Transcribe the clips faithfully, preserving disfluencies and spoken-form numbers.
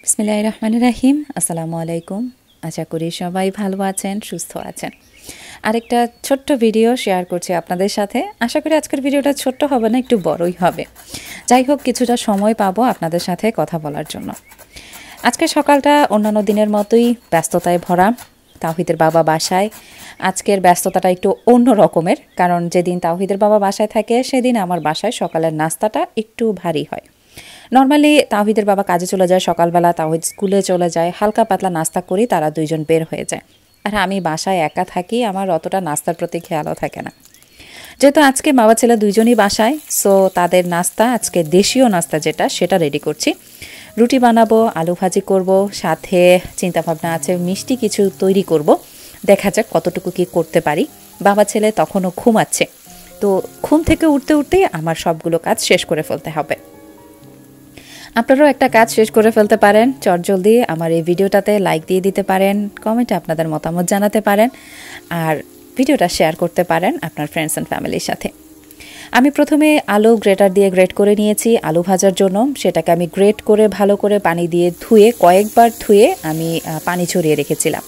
বিসমিল্লাহির রহমানির রহিম। আসসালামু আলাইকুম। আশা করি সবাই ভালো আছেন, সুস্থ আছেন। আরেকটা ছোট্ট ভিডিও শেয়ার করছি আপনাদের সাথে। আশা করি আজকের ভিডিওটা ছোট্ট হবে না, একটু বড়ই হবে। যাই হোক, কিছুটা সময় পাবো আপনাদের সাথে কথা বলার জন্য। আজকের সকালটা অন্যান্য দিনের মতোই ব্যস্ততায় ভরা। তাওহিদের বাবা বাসায়। আজকের ব্যস্ততাটা একটু অন্য রকমের, কারণ যেদিন তাওহিদের বাবা বাসায় থাকে সেদিন আমার বাসায় সকালের নাস্তাটা একটু ভারী হয়। নর্মালি তাওহিদের বাবা কাজে চলে যায় সকালবেলা, তাওহিদ স্কুলে চলে যায়, হালকা পাতলা নাস্তা করি, তারা দুইজন বের হয়ে যায়। আর আমি বাসায় একা থাকি, আমার অতটা নাস্তার প্রতি খেয়ালও থাকে না। যেহেতু আজকে বাবা ছেলে দুইজনই বাসায়, সো তাদের নাস্তা আজকে দেশীয় নাস্তা যেটা সেটা রেডি করছি। রুটি বানাবো, আলু ভাজি করব, সাথে চিন্তাভাবনা আছে মিষ্টি কিছু তৈরি করব। দেখা যাক কতটুকু কি করতে পারি। বাবা ছেলে তখনও ঘুমাচ্ছে, তো ঘুম থেকে উঠতে উঠতেই আমার সবগুলো কাজ শেষ করে ফেলতে হবে। আপনারাও একটা কাজ শেষ করে ফেলতে পারেন চটজলদি। আমার এই ভিডিওটাতে লাইক দিয়ে দিতে পারেন, কমেন্টে আপনাদের মতামত জানাতে পারেন, আর ভিডিওটা শেয়ার করতে পারেন আপনার ফ্রেন্ডস অ্যান্ড ফ্যামিলির সাথে। আমি প্রথমে আলু গ্রেটার দিয়ে গ্রেট করে নিয়েছি আলু ভাজার জন্য। সেটাকে আমি গ্রেট করে ভালো করে পানি দিয়ে ধুয়ে, কয়েকবার ধুয়ে আমি পানি ছড়িয়ে রেখেছিলাম।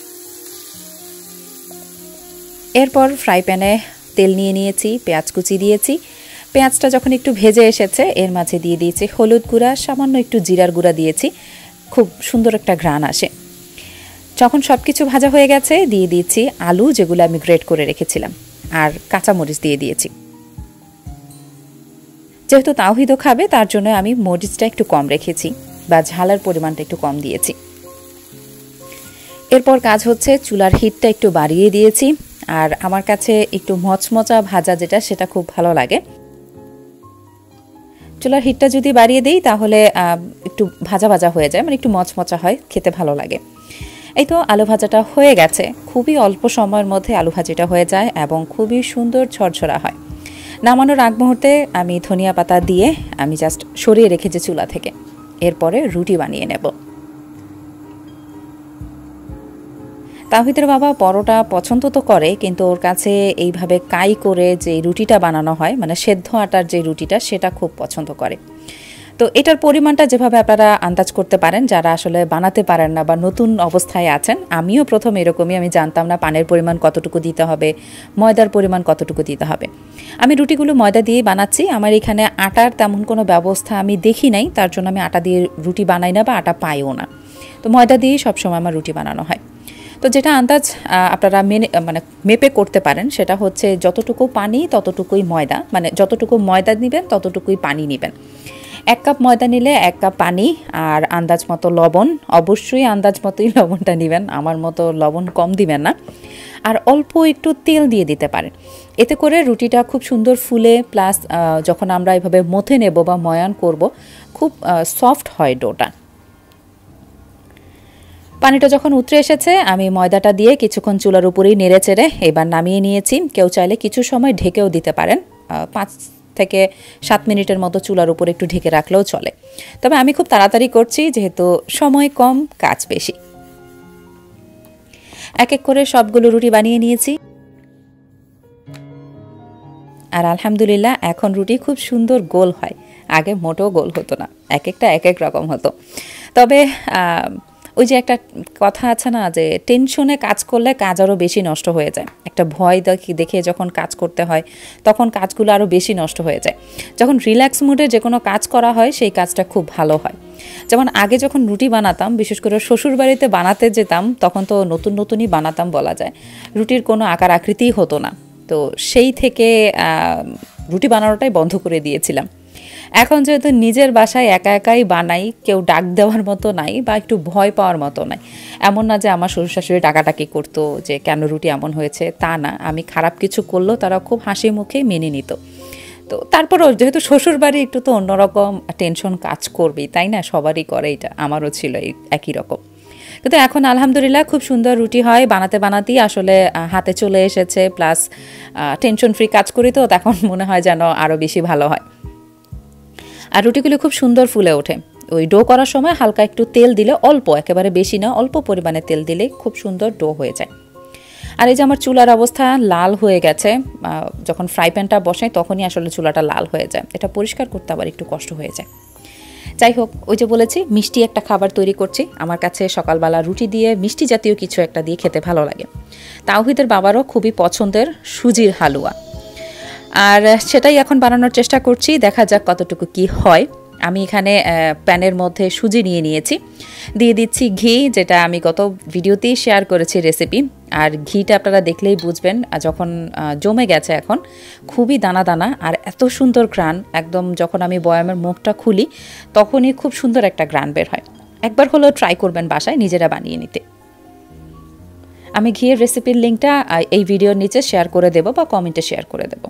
এরপর ফ্রাই প্যানে তেল নিয়ে নিয়েছি, পেঁয়াজ কুচি দিয়েছি। পেঁয়াজটা যখন একটু ভেজে এসেছে এর মাঝে দিয়ে দিয়েছি হলুদ গুঁড়া, সামান্য একটু জিরার গুঁড়া দিয়েছি, খুব সুন্দর একটা ঘ্রাণ আসে। যখন সব কিছু ভাজা হয়ে গেছে দিয়ে দিয়েছি আলু, যেগুলো আমি গ্রেট করে রেখেছিলাম, আর কাঁচামরিচ দিয়ে দিয়েছি। যেহেতু তাওহিদও খাবে তার জন্য আমি মরিচটা একটু কম রেখেছি, বা ঝালের পরিমাণটা একটু কম দিয়েছি। এরপর কাজ হচ্ছে চুলার হিটটা একটু বাড়িয়ে দিয়েছি, আর আমার কাছে একটু মচমচা ভাজা যেটা সেটা খুব ভালো লাগে। চুলার হিটটা যদি বাড়িয়ে দিই তাহলে একটু ভাজা ভাজা হয়ে যায়, মানে একটু মচমচা হয়, খেতে ভালো লাগে। এই তো আলু ভাজাটা হয়ে গেছে, খুবই অল্প সময়ের মধ্যে আলু ভাজিটা হয়ে যায় এবং খুবই সুন্দর ঝরঝরা হয়। নামানোর আগ মুহূর্তে আমি ধনিয়া পাতা দিয়ে আমি জাস্ট সরিয়ে রেখেছি চুলা থেকে। এরপরে রুটি বানিয়ে নেব। তাওহিদের বাবা পরোটা পছন্দ তো করে, কিন্তু ওর কাছে এইভাবে কাই করে যে রুটিটা বানানো হয়, মানে সেদ্ধ আটার যে রুটিটা, সেটা খুব পছন্দ করে। তো এটার পরিমাণটা যেভাবে আপনারা আন্দাজ করতে পারেন যারা আসলে বানাতে পারেন না বা নতুন অবস্থায় আছেন, আমিও প্রথম এরকমই, আমি জানতাম না পানের পরিমাণ কতটুকু দিতে হবে, ময়দার পরিমাণ কতটুকু দিতে হবে। আমি রুটিগুলো ময়দা দিয়েই বানাচ্ছি। আমার এখানে আটার তেমন কোনো ব্যবস্থা আমি দেখি নাই, তার জন্য আমি আটা দিয়ে রুটি বানাই না বা আটা পাইও না। তো ময়দা দিয়েই সবসময় আমার রুটি বানানো হয়। তো যেটা আন্দাজ আপনারা মেনে মানে মেপে করতে পারেন সেটা হচ্ছে যতটুকু পানি ততটুকুই ময়দা, মানে যতটুকু ময়দা নেবেন ততটুকুই পানি নেবেন। এক কাপ ময়দা নিলে এক কাপ পানি, আর আন্দাজ মতো লবণ, অবশ্যই আন্দাজ মতোই লবণটা নেবেন, আমার মতো লবণ কম দিবেন না। আর অল্প একটু তেল দিয়ে দিতে পারেন, এতে করে রুটিটা খুব সুন্দর ফুলে, প্লাস যখন আমরা এভাবে মথে নেব বা ময়ান করব খুব সফট হয় ডোটা। পানিটা যখন উতরে এসেছে আমি ময়দাটা দিয়ে কিছুক্ষণ চুলার উপরেই নেড়ে চেড়ে এবার নামিয়ে নিয়েছি। কেউ চাইলে কিছু সময় ঢেকেও দিতে পারেন, পাঁচ থেকে সাত মিনিটের মতো চুলার উপরে একটু ঢেকে রাখলেও চলে। তবে আমি খুব তাড়াতাড়ি করছি যেহেতু সময় কম, কাজ বেশি। এক এক করে সবগুলো রুটি বানিয়ে নিয়েছি, আর আলহামদুলিল্লাহ এখন রুটি খুব সুন্দর গোল হয়। আগে মোটেও গোল হতো না, এক একটা এক এক রকম হতো। তবে ওই যে একটা কথা আছে না, যে টেনশনে কাজ করলে কাজ আরও বেশি নষ্ট হয়ে যায়। একটা ভয় দেখে দেখে যখন কাজ করতে হয় তখন কাজগুলো আরও বেশি নষ্ট হয়ে যায়। যখন রিল্যাক্স মুডে যে কোনো কাজ করা হয় সেই কাজটা খুব ভালো হয়। যেমন আগে যখন রুটি বানাতাম, বিশেষ করে শ্বশুর বাড়িতে বানাতে যেতাম, তখন তো নতুন নতুনই বানাতাম বলা যায়, রুটির কোনো আকার আকৃতিই হতো না। তো সেই থেকে রুটি বানানোটাই বন্ধ করে দিয়েছিলাম। এখন যেহেতু নিজের বাসায় একা একাই বানাই, কেউ ডাক দেওয়ার মতো নাই বা একটু ভয় পাওয়ার মতো নাই। এমন না যে আমার শ্বশুর শাশুড়ি ডাকাডাকি করতো যে কেন রুটি এমন হয়েছে, তা না। আমি খারাপ কিছু করলেও তারা খুব হাসি মুখে মেনে নিত। তো তারপরেও যেহেতু শ্বশুর বাড়ি, একটু তো অন্যরকম টেনশন কাজ করবেই, তাই না? সবারই করে, এটা আমারও ছিল এই একই রকম। কিন্তু এখন আলহামদুলিল্লাহ খুব সুন্দর রুটি হয়, বানাতে বানাতেই আসলে হাতে চলে এসেছে, প্লাস টেনশন ফ্রি কাজ করি, তো তখন মনে হয় যেন আরও বেশি ভালো হয়। আর রুটিগুলি খুব সুন্দর ফুলে ওঠে। ওই ডো করার সময় হালকা একটু তেল দিলে, অল্প, একেবারে বেশি না, অল্প পরিমাণে তেল দিলে খুব সুন্দর ডো হয়ে যায়। আর এই যে আমার চুলার অবস্থা লাল হয়ে গেছে, যখন ফ্রাই প্যানটা বসাই তখনই আসলে চুলাটা লাল হয়ে যায়। এটা পরিষ্কার করতে আবার একটু কষ্ট হয়ে যায়। যাই হোক, ওই যে বলেছি মিষ্টি একটা খাবার তৈরি করছি। আমার কাছে সকালবেলা রুটি দিয়ে মিষ্টি জাতীয় কিছু একটা দিয়ে খেতে ভালো লাগে। তাওহিদের বাবারও খুবই পছন্দের সুজির হালুয়া, আর সেটাই এখন বানানোর চেষ্টা করছি। দেখা যাক কতটুকু কি হয়। আমি এখানে প্যানের মধ্যে সুজি নিয়ে নিয়েছি, দিয়ে দিচ্ছি ঘি, যেটা আমি গত ভিডিওতেই শেয়ার করেছি রেসিপি। আর ঘিটা আপনারা দেখলেই বুঝবেন যখন জমে গেছে, এখন খুবই দানা দানা আর এত সুন্দর ঘ্রাণ। একদম যখন আমি বয়ামের মুখটা খুলি তখনই খুব সুন্দর একটা ঘ্রাণ বের হয়। একবার হলেও ট্রাই করবেন বাসায় নিজেরা বানিয়ে নিতে। আমি ঘিয়ের রেসিপির লিঙ্কটা এই ভিডিওর নিচে শেয়ার করে দেব বা কমেন্টে শেয়ার করে দেব।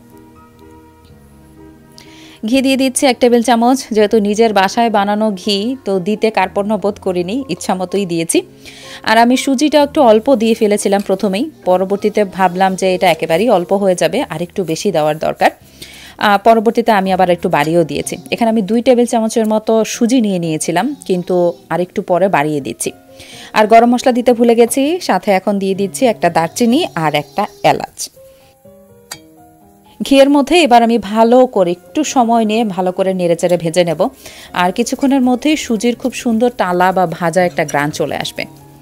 ঘি দিয়ে দিচ্ছি এক টেবিল চামচ। যেহেতু নিজের বাসায় বানানো ঘি, তো দিতে কার্পণ্য বোধ করিনি, ইচ্ছা মতোই দিয়েছি। আর আমি সুজিটা একটু অল্প দিয়ে ফেলেছিলাম প্রথমেই, পরবর্তীতে ভাবলাম যে এটা একেবারেই অল্প হয়ে যাবে, আর একটু বেশি দেওয়ার দরকার। পরবর্তীতে আমি আবার একটু বাড়িয়েও দিয়েছি। এখানে আমি দুই টেবিল চামচের মতো সুজি নিয়ে নিয়েছিলাম, কিন্তু আর একটু পরে বাড়িয়ে দিচ্ছি। আর গরম মশলা দিতে ভুলে গেছি, সাথে এখন দিয়ে দিচ্ছি একটা দারচিনি আর একটা এলাচ। ঘিয়ের মধ্যে এবার আমি ভালো করে একটু সময় নিয়ে ভালো করে নেড়েচেড়ে ভেজে নেব। আর কিছুক্ষণের মধ্যেই সুজির খুব সুন্দর টালা বা ভাজা একটা গ্রান চলে আসবে।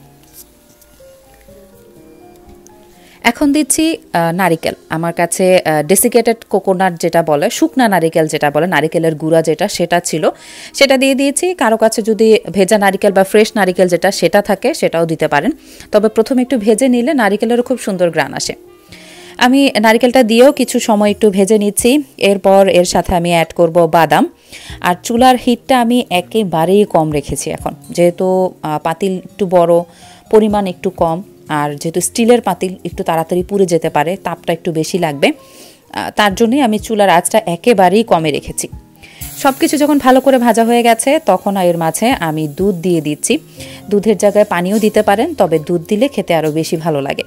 এখন দিচ্ছি নারিকেল। আমার কাছে ডেসিকেটেড কোকোনাট যেটা বলে, শুকনা নারিকেল যেটা বলে, নারিকেলের গুঁড়া যেটা, সেটা ছিল, সেটা দিয়ে দিয়েছি। কারো কাছে যদি ভেজা নারিকেল বা ফ্রেশ নারিকেল যেটা সেটা থাকে সেটাও দিতে পারেন, তবে প্রথমে একটু ভেজে নিলে নারিকেলেরও খুব সুন্দর গ্রান আসে। আমি নারিকেলটা দিয়েও কিছু সময় একটু ভেজে নিচ্ছি। এরপর এর সাথে আমি অ্যাড করব বাদাম। আর চুলার হিটটা আমি একেবারেই কম রেখেছি এখন, যেহেতু পাতিল একটু বড়, পরিমাণ একটু কম, আর যেহেতু স্টিলের পাতিল একটু তাড়াতাড়ি পুড়ে যেতে পারে, তাপটা একটু বেশি লাগবে, তার জন্যই আমি চুলার আঁচটা একেবারেই কমে রেখেছি। সব কিছু যখন ভালো করে ভাজা হয়ে গেছে, তখন এর মাঝে আমি দুধ দিয়ে দিচ্ছি। দুধের জায়গায় পানিও দিতে পারেন, তবে দুধ দিলে খেতে আরও বেশি ভালো লাগে।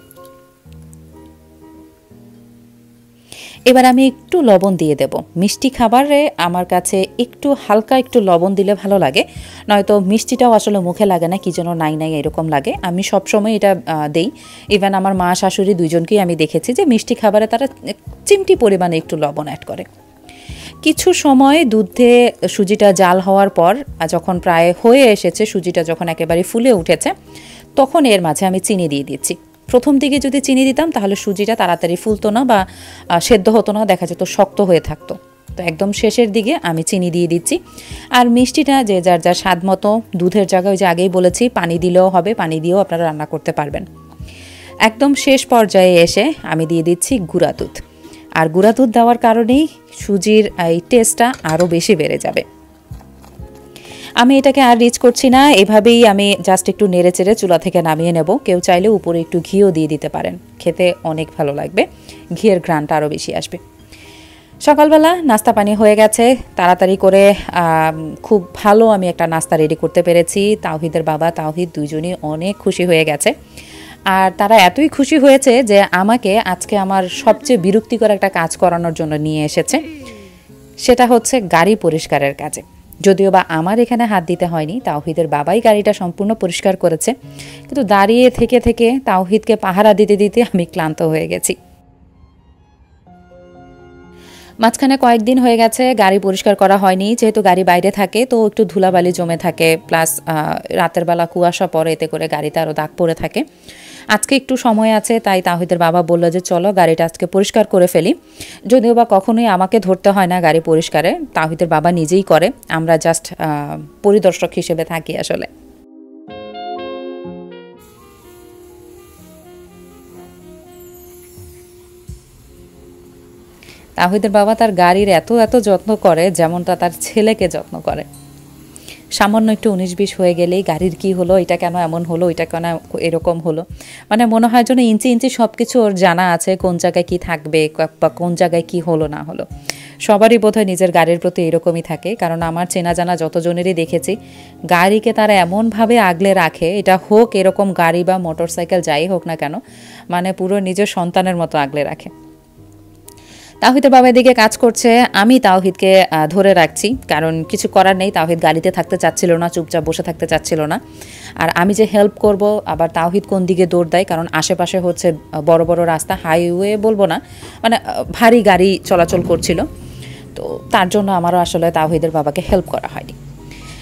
এবার আমি একটু লবণ দিয়ে দেব। মিষ্টি খাবারে আমার কাছে একটু হালকা একটু লবণ দিলে ভালো লাগে, নয়তো মিষ্টিটাও আসলে মুখে লাগে না, কি যেন নাই নাই এরকম লাগে। আমি সবসময় এটা দেই। ইভেন আমার মা শাশুড়ি দুইজনকেই আমি দেখেছি যে মিষ্টি খাবারে তারা চিমটি পরিমাণে একটু লবণ অ্যাড করে। কিছু সময় দুধে সুজিটা জাল হওয়ার পর, যখন প্রায় হয়ে এসেছে, সুজিটা যখন একেবারে ফুলে উঠেছে, তখন এর মাঝে আমি চিনি দিয়ে দিচ্ছি। প্রথম দিকে যদি চিনি দিতাম তাহলে সুজিটা তাড়াতাড়ি ফুলতো না বা সেদ্ধ হতো না, দেখা যেত শক্ত হয়ে থাকতো। তো একদম শেষের দিকে আমি চিনি দিয়ে দিচ্ছি। আর মিষ্টিটা যে যার যার স্বাদ মতো, দুধের জায়গায় ওই যে আগেই বলেছি পানি দিলেও হবে, পানি দিয়েও আপনারা রান্না করতে পারবেন। একদম শেষ পর্যায়ে এসে আমি দিয়ে দিচ্ছি গুঁড়া দুধ। আর গুঁড়া দুধ দেওয়ার কারণেই সুজির এই টেস্টটা আরও বেশি বেড়ে যাবে। আমি এটাকে আর রিচ করছি না, এভাবেই আমি জাস্ট একটু নেড়ে চেড়ে চুলা থেকে নামিয়ে নেব। কেউ চাইলে উপরে একটু ঘিও দিয়ে দিতে পারেন, খেতে অনেক ভালো লাগবে, ঘিয়ের ঘ্রাণটা আরও বেশি আসবে। সকালবেলা নাস্তা পানি হয়ে গেছে, তাড়াতাড়ি করে খুব ভালো আমি একটা নাস্তা রেডি করতে পেরেছি। তাওহিদের বাবা তাওহিদ দুইজনই অনেক খুশি হয়ে গেছে। আর তারা এতই খুশি হয়েছে যে আমাকে আজকে আমার সবচেয়ে বিরক্তিকর একটা কাজ করানোর জন্য নিয়ে এসেছে। সেটা হচ্ছে গাড়ি পরিষ্কারের কাজে। যদিও বা আমার এখানে হাত দিতে হয়নি, তাওহিদের বাবাই গাড়িটা সম্পূর্ণ পরিষ্কার করেছে, কিন্তু দাঁড়িয়ে থেকে থেকে তাওহিদকে পাহারা দিতে দিতে আমি ক্লান্ত হয়ে গেছি। মাঝখানে কয়েকদিন হয়ে গেছে গাড়ি পরিষ্কার করা হয়নি, যেহেতু গাড়ি বাইরে থাকে তো একটু ধুলাবালি জমে থাকে, প্লাস রাতের বেলা কুয়াশা পড়ে, এতে করে গাড়িতে আরও দাগ পড়ে থাকে। আজকে একটু সময় আছে, তাই তাওহিদের বাবা বললো যে চলো গাড়িটা আজকে পরিষ্কার করে ফেলি। যদিও বা কখনোই আমাকে ধরতে হয় না গাড়ি পরিষ্কারে, তাওহিদের বাবা নিজেই করে, আমরা জাস্ট পরিদর্শক হিসেবে থাকি আসলে। তাওহিদের বাবা তার গাড়ির এত এত যত্ন করে, যেমনটা তার ছেলেকে যত্ন করে। সামান্য একটু উনিশ বিশ হয়ে গেলেই গাড়ির কি হলো, এটা কেন এমন হলো, এটা কেন এরকম হলো, মানে মনে হয় যেন ইঞ্চি ইঞ্চি সব কিছু ওর জানা আছে, কোন জায়গায় কি থাকবে বা কোন জায়গায় কি হলো না হলো। সবারই বোধহয় নিজের গাড়ির প্রতি এরকমই থাকে, কারণ আমার চেনা জানা যতজনেরই দেখেছি গাড়িকে তারা এমনভাবে আগলে রাখে, এটা হোক এরকম গাড়ি বা মোটর সাইকেল যাই হোক না কেন, মানে পুরো নিজের সন্তানের মতো আগলে রাখে। তাওহিদের বাবা এদিকে কাজ করছে, আমি তাওহিদকে ধরে রাখছি, কারণ কিছু করার নেই। তাওহিদ গাড়িতে থাকতে চাচ্ছিল না, চুপচাপ বসে থাকতে চাচ্ছিল না। আর আমি যে হেল্প করব, আবার তাওহিদ কোন দিকে দৌড় দেয়, কারণ আশেপাশে হচ্ছে বড় বড় রাস্তা, হাইওয়ে বলবো না, মানে ভারী গাড়ি চলাচল করছিল, তো তার জন্য আমারও আসলে তাওহিদের বাবাকে হেল্প করা হয়নি।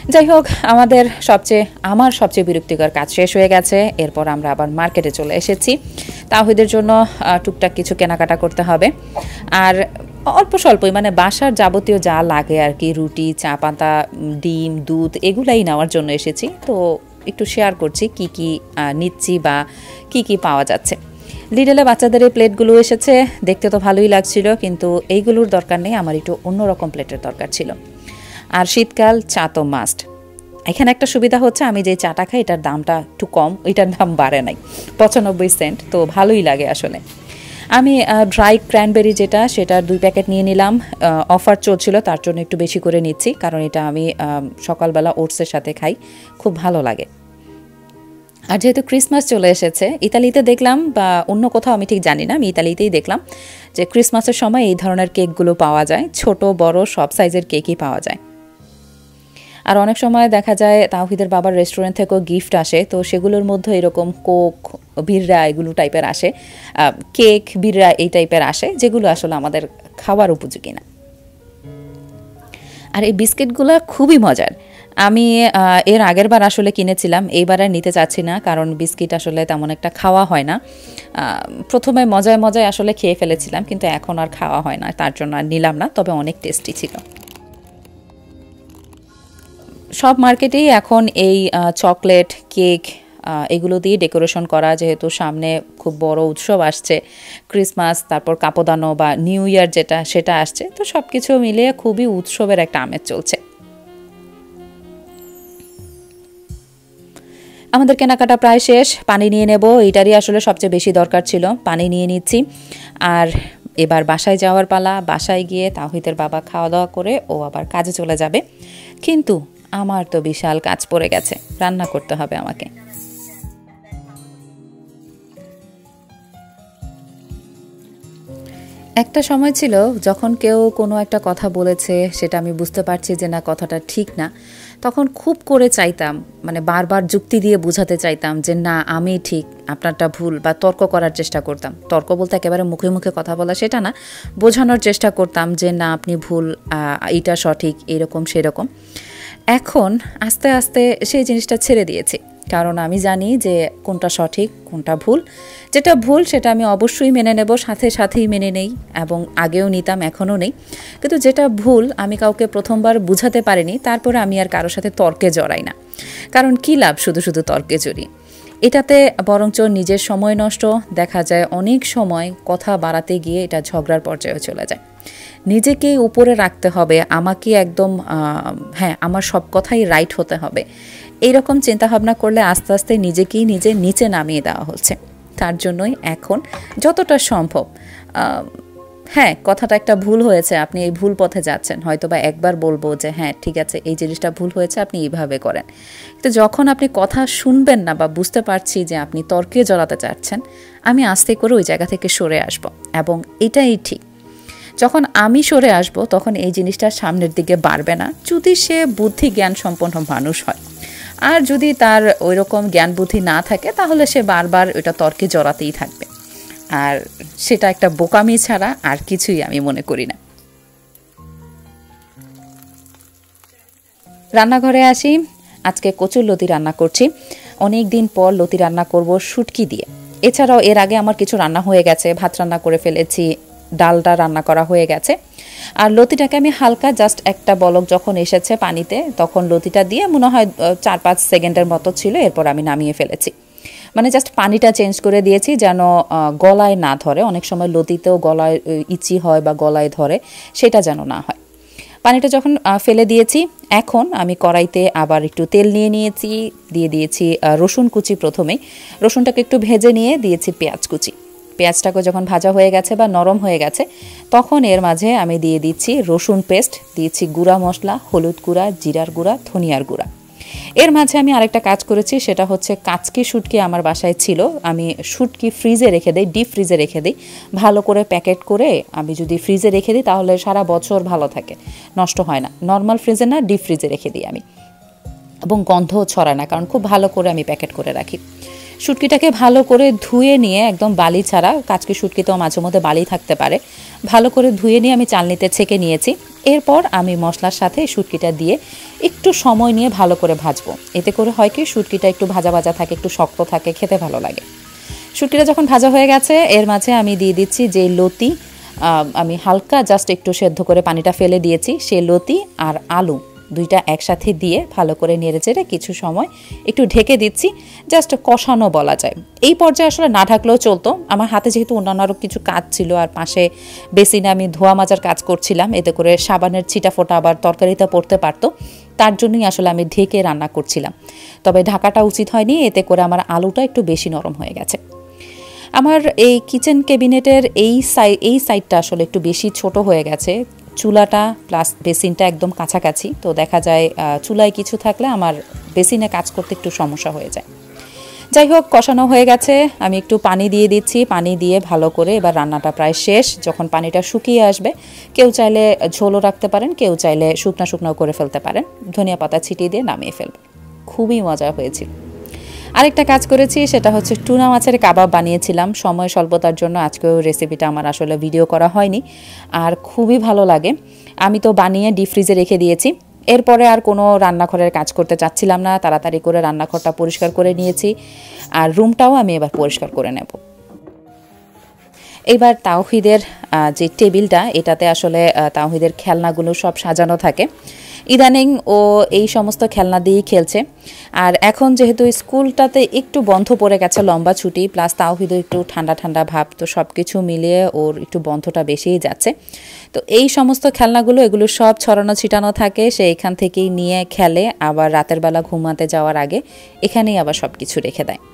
যাই হোক, আমাদের সবচেয়ে আমার সবচেয়ে বিরক্তিকর কাজ শেষ হয়ে গেছে। এরপর আমরা আবার মার্কেটে চলে এসেছি। তাওহিদের জন্য টুকটাক কিছু কেনাকাটা করতে হবে, আর অল্প স্বল্পই মানে বাসার যাবতীয় যা লাগে আর কি, রুটি, চা পাতা, ডিম, দুধ এগুলাই নেওয়ার জন্য এসেছি। তো একটু শেয়ার করছি কি কি নিচ্ছি বা কি কি পাওয়া যাচ্ছে। লিডলে বাচ্চাদের এই প্লেটগুলো এসেছে, দেখতে তো ভালোই লাগছিল, কিন্তু এইগুলোর দরকার নেই, আমার একটু অন্যরকম প্লেটের দরকার ছিল। আর শীতকাল, চা তো মাস্ট। এখানে একটা সুবিধা হচ্ছে, আমি যে চাটা খাই এটার দামটা একটু কম, এটার দাম বাড়ে নাই, পঁচানব্বই সেন্ট, তো ভালোই লাগে আসলে। আমি ড্রাই ক্র্যানবেরি যেটা, সেটার দুই প্যাকেট নিয়ে নিলাম, অফার চলছিল তার জন্য একটু বেশি করে নিচ্ছি, কারণ এটা আমি সকালবেলা ওটসের সাথে খাই, খুব ভালো লাগে। আর যেহেতু ক্রিসমাস চলে এসেছে, ইতালিতে দেখলাম বা অন্য কোথাও আমি ঠিক জানি না, আমি ইতালিতেই দেখলাম যে ক্রিসমাসের সময় এই ধরনের কেকগুলো পাওয়া যায়, ছোট বড় সব সাইজের কেকই পাওয়া যায়। আর অনেক সময় দেখা যায় তাওহিদের বাবার রেস্টুরেন্ট থেকেও গিফট আসে, তো সেগুলোর মধ্যে এরকম কোক, বিররা এগুলো টাইপের আসে, কেক, বিররা এই টাইপের আসে, যেগুলো আসলে আমাদের খাওয়ার উপযোগী না। আর এই বিস্কিটগুলো খুবই মজার। আমি এর আগের বার আসলে কিনেছিলাম, এইবার আর নিতে চাচ্ছি না, কারণ বিস্কিট আসলে তেমন একটা খাওয়া হয় না। প্রথমে মজায় মজায় আসলে খেয়ে ফেলেছিলাম, কিন্তু এখন আর খাওয়া হয় না, তার জন্য আর নিলাম না, তবে অনেক টেস্টি ছিল। সব মার্কেটেই এখন এই চকলেট, কেক এগুলো দিয়ে ডেকোরেশন করা, যেহেতু সামনে খুব বড় উৎসব আসছে, ক্রিসমাস, তারপর কাপোদানো বা নিউ ইয়ার যেটা সেটা আসছে, তো সব কিছু মিলিয়ে খুবই উৎসবের একটা আমেজ চলছে। আমাদের কেনাকাটা প্রায় শেষ, পানি নিয়ে নেব, এটারই আসলে সবচেয়ে বেশি দরকার ছিল, পানি নিয়ে নিচ্ছি। আর এবার বাসায় যাওয়ার পালা, বাসায় গিয়ে তাওহিদের বাবা খাওয়া দাওয়া করে ও আবার কাজে চলে যাবে, কিন্তু আমার তো বিশাল কাজ পড়ে গেছে, রান্না করতে হবে আমাকে। একটা সময় ছিল যখন কেউ কোনো একটা কথা বলেছে, সেটা আমি বুঝতে পারছি যে না, কথাটা ঠিক না, তখন খুব করে চাইতাম, মানে বারবার যুক্তি দিয়ে বোঝাতে চাইতাম যে না আমি ঠিক, আপনারটা ভুল, বা তর্ক করার চেষ্টা করতাম। তর্ক বলতে একেবারে মুখে মুখে কথা বলা সেটা না, বোঝানোর চেষ্টা করতাম যে না আপনি ভুল, এইটা সঠিক, এরকম সেরকম। এখন আস্তে আস্তে সেই জিনিসটা ছেড়ে দিয়েছি, কারণ আমি জানি যে কোনটা সঠিক কোনটা ভুল। যেটা ভুল সেটা আমি অবশ্যই মেনে নেব, সাথে সাথেই মেনে নেই, এবং আগেও নিতাম, এখনও নেই। কিন্তু যেটা ভুল আমি কাউকে প্রথমবার বুঝাতে পারিনি, তারপরে আমি আর কারোর সাথে তর্কে জড়াই না, কারণ কী লাভ শুধু শুধু তর্কে জড়ি, এটাতে বরঞ্চ নিজের সময় নষ্ট, দেখা যায় অনেক সময় কথা বাড়াতে গিয়ে এটা ঝগড়ার পর্যায়ে চলে যায়। নিজেকেই উপরে রাখতে হবে, আমাকে একদম হ্যাঁ আমার সব কথাই রাইট হতে হবে, এইরকম চিন্তাভাবনা করলে আস্তে আস্তে নিজেকেই নিজে নিচে নামিয়ে দেওয়া হচ্ছে। তার জন্যই এখন যতটা সম্ভব, হ্যাঁ কথাটা একটা ভুল হয়েছে, আপনি এই ভুল পথে যাচ্ছেন, হয়তো বা একবার বলবো যে হ্যাঁ ঠিক আছে এই জিনিসটা ভুল হয়েছে, আপনি এইভাবে করেন। কিন্তু যখন আপনি কথা শুনবেন না বা বুঝতে পারছি যে আপনি তর্কে জড়াতে চাচ্ছেন, আমি আস্তে করে ওই জায়গা থেকে সরে আসব, এবং এটাই ঠিক। যখন আমি সরে আসব তখন এই জিনিসটা সামনের দিকে বাড়বে না, যদি সে বুদ্ধি জ্ঞান সম্পন্ন মানুষ হয়। আর যদি তার ওই রকম জ্ঞান বুদ্ধি না থাকে, তাহলে সে বারবার ওইটা তর্কে জড়াতেই থাকবে, আর সেটা একটা বোকামি ছাড়া আর কিছুই আমি মনে করি না। রান্নাঘরে আসি, আজকে কচুর লতি রান্না করছি, অনেক দিন পর লতি রান্না করব শুটকি দিয়ে। এছাড়াও এর আগে আমার কিছু রান্না হয়ে গেছে, ভাত রান্না করে ফেলেছি, ডালটা রান্না করা হয়ে গেছে। আর লতিটাকে আমি হালকা জাস্ট একটা বলক যখন এসেছে পানিতে, তখন লতিটা দিয়ে মনে হয় চার পাঁচ সেকেন্ডের মতো ছিল, এরপর আমি নামিয়ে ফেলেছি। মানে জাস্ট পানিটা চেঞ্জ করে দিয়েছি যেন গলায় না ধরে, অনেক সময় লতিতেও গলায় ইচি হয় বা গলায় ধরে, সেটা যেন না হয়। পানিটা যখন ফেলে দিয়েছি, এখন আমি কড়াইতে আবার একটু তেল নিয়ে নিয়েছি, দিয়ে দিয়েছি রসুন কুচি। প্রথমেই রসুনটাকে একটু ভেজে নিয়ে দিয়েছি পেঁয়াজ কুচি। পেঁয়াজটাকে যখন ভাজা হয়ে গেছে বা নরম হয়ে গেছে, তখন এর মাঝে আমি দিয়ে দিচ্ছি রসুন পেস্ট, দিয়েছি গুঁড়া মশলা, হলুদ গুঁড়া, জিরার গুঁড়া, ধনিয়ার গুঁড়া। এর মাঝে আমি আরেকটা কাজ করেছি, সেটা হচ্ছে কাচকি শুটকি আমার বাসায় ছিল, আমি শুটকি ফ্রিজে রেখে দিই, ডিপ ফ্রিজে রেখে দিই, ভালো করে প্যাকেট করে আমি যদি ফ্রিজে রেখে দিই তাহলে সারা বছর ভালো থাকে, নষ্ট হয় না। নর্মাল ফ্রিজে না, ডিপ ফ্রিজে রেখে দিই আমি, এবং গন্ধও ছড়ায় না, কারণ খুব ভালো করে আমি প্যাকেট করে রাখি। শুটকিটাকে ভালো করে ধুয়ে নিয়ে একদম বালি ছাড়া, কাচকি শুটকিতেও মাঝে মধ্যে বালি থাকতে পারে, ভালো করে ধুয়ে নিয়ে আমি চালনিতে ছেঁকে নিয়েছি। এরপর আমি মশলার সাথে শুটকিটা দিয়ে একটু সময় নিয়ে ভালো করে ভাজবো। এতে করে হয় কি শুটকিটা একটু ভাজা ভাজা থাকে, একটু শক্ত থাকে, খেতে ভালো লাগে। শুটকিটা যখন ভাজা হয়ে গেছে এর মাঝে আমি দিয়ে দিচ্ছি যে লতি, আমি হালকা জাস্ট একটু সেদ্ধ করে পানিটা ফেলে দিয়েছি, সেই লতি আর আলু দুইটা একসাথে দিয়ে ভালো করে নেড়ে চেড়ে কিছু সময় একটু ঢেকে দিচ্ছি, জাস্ট কষানো বলা যায়। এই পর্যায়ে আসলে না ঢাকলেও চলতো। আমার হাতে যেহেতু অন্যান্য আরও কিছু কাজ ছিল আর পাশে বেসিনে আমি ধোয়া মাজার কাজ করছিলাম, এতে করে সাবানের ছিটা ফোটা আবার তরকারিতে পড়তে পারতো, তার জন্যই আসলে আমি ঢেকে রান্না করছিলাম। তবে ঢাকাটা উচিত হয়নি, এতে করে আমার আলুটা একটু বেশি নরম হয়ে গেছে। আমার এই কিচেন ক্যাবিনেটের এই সাই এই সাইডটা আসলে একটু বেশি ছোট হয়ে গেছে, চুলাটা প্লাস বেসিনটা একদম কাছাকাছি, তো দেখা যায় চুলায় কিছু থাকলে আমার বেসিনে কাজ করতে একটু সমস্যা হয়ে যায়। যাই হোক, কষানো হয়ে গেছে, আমি একটু পানি দিয়ে দিচ্ছি, পানি দিয়ে ভালো করে এবার রান্নাটা প্রায় শেষ। যখন পানিটা শুকিয়ে আসবে, কেউ চাইলে ঝোলও রাখতে পারেন, কেউ চাইলে শুকনা শুকনাও করে ফেলতে পারেন, ধনিয়া পাতা ছিটিয়ে দিয়ে নামিয়ে ফেলবেন। খুবই মজা হয়েছিল। আরেকটা কাজ করেছি, সেটা হচ্ছে টুনা মাছের কাবাব বানিয়েছিলাম। সময় স্বল্পতার জন্য আজকেও রেসিপিটা আমার আসলে ভিডিও করা হয়নি, আর খুবই ভালো লাগে। আমি তো বানিয়ে ডিপ ফ্রিজে রেখে দিয়েছি। এরপরে আর কোনো রান্নাঘরের কাজ করতে চাচ্ছিলাম না, তাড়াতাড়ি করে রান্নাঘরটা পরিষ্কার করে নিয়েছি, আর রুমটাও আমি এবার পরিষ্কার করে নেব। এইবার তাওহিদের যে টেবিলটা, এটাতে আসলে তাওহিদের খেলনাগুলো সব সাজানো থাকে। ইদানিং ও এই সমস্ত খেলনা দিয়েই খেলছে। আর এখন যেহেতু স্কুলটাতে একটু বন্ধ পড়ে গেছে, লম্বা ছুটি, প্লাস তাওহিদও একটু ঠান্ডা ঠান্ডা ভাব, তো সব কিছু মিলিয়ে ওর একটু বন্ধটা বেশিই যাচ্ছে। তো এই সমস্ত খেলনাগুলো এগুলো সব ছড়ানো ছিটানো থাকে, সে এখান থেকেই নিয়ে খেলে, আবার রাতের বেলা ঘুমাতে যাওয়ার আগে এখানেই আবার সব কিছু রেখে দেয়।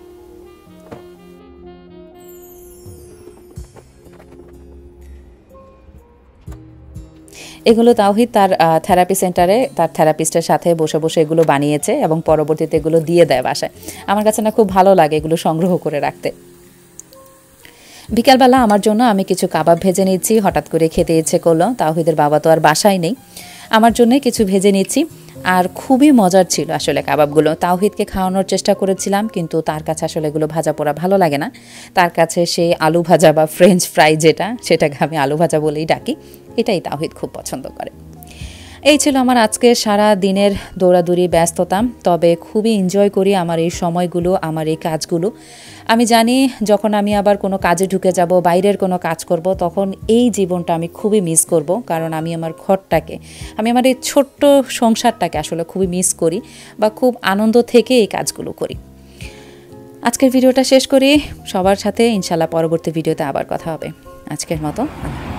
এগুলো তাওহিদ তার থেরাপি সেন্টারে তার থেরাপিস্টের সাথে বসে বসে এগুলো বানিয়েছে এবং পরবর্তীতে এগুলো দিয়ে দেয় বাসায়। আমার কাছে না খুব ভালো লাগে এগুলো সংগ্রহ করে রাখতে। বিকালবেলা আমার জন্য আমি কিছু কাবাব ভেজে নিচ্ছি, হঠাৎ করে খেতে ইচ্ছে করলো। তাওহিদের বাবা তো আর বাসায় নেই, আমার জন্য কিছু ভেজে নিচ্ছি, আর খুবই মজার ছিল আসলে কাবাবগুলো। তাওহিদকে খাওয়ানোর চেষ্টা করেছিলাম, কিন্তু তার কাছে আসলে এগুলো ভাজা পোড়া ভালো লাগে না। তার কাছে সে আলু ভাজা বা ফ্রেঞ্চ ফ্রাই, যেটা সেটাকে আমি আলু ভাজা বলেই ডাকি, এটাই তাওহিদ খুব পছন্দ করে। এই ছিল আমার আজকে সারা দিনের দৌড়াদৌড়ি ব্যস্ততা। তবে খুবই এনজয় করি আমার এই সময়গুলো, আমার এই কাজগুলো। আমি জানি যখন আমি আবার কোনো কাজে ঢুকে যাব, বাইরের কোনো কাজ করব, তখন এই জীবনটা আমি খুবই মিস করব, কারণ আমি আমার ঘরটাকে, আমি আমার এই ছোট্ট সংসারটাকে আসলে খুবই মিস করি, বা খুব আনন্দ থেকে এই কাজগুলো করি। আজকের ভিডিওটা শেষ করি, সবার সাথে ইনশাল্লাহ পরবর্তী ভিডিওতে আবার কথা হবে। আজকের মতো